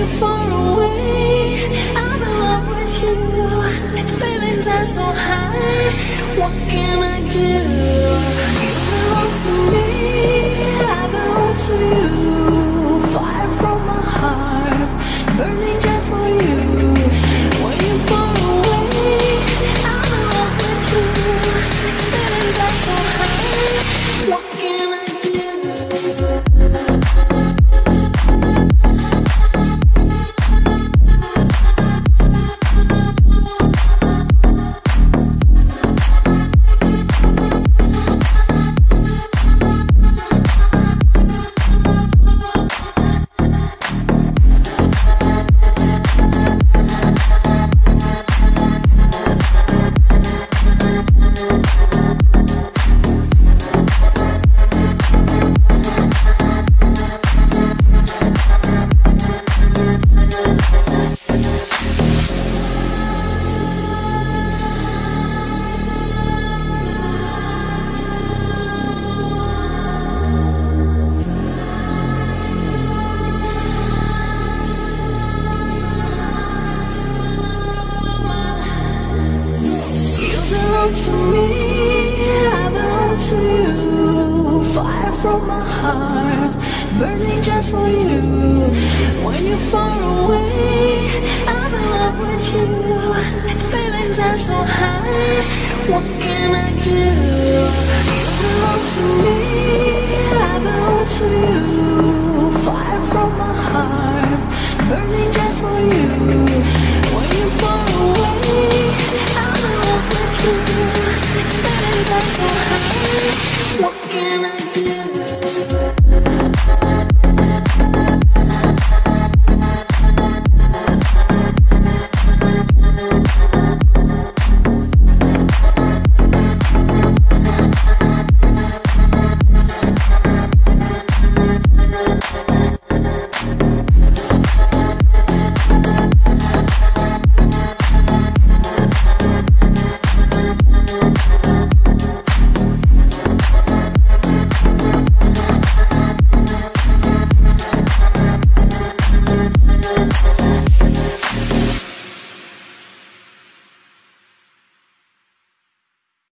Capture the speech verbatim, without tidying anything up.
you're far away, I'm in love with you. Feelings are so high, what can I do? You belong to me, I belong to you. Fire from my heart, burning just for you. When you're far away, I'm in love with you. Feelings are so high, what can I do? To me, I belong to you. Fire from my heart, burning just for you. When you're far away, I'm in love with you. Feelings are so high, what can I do? You belong to me, I belong to you.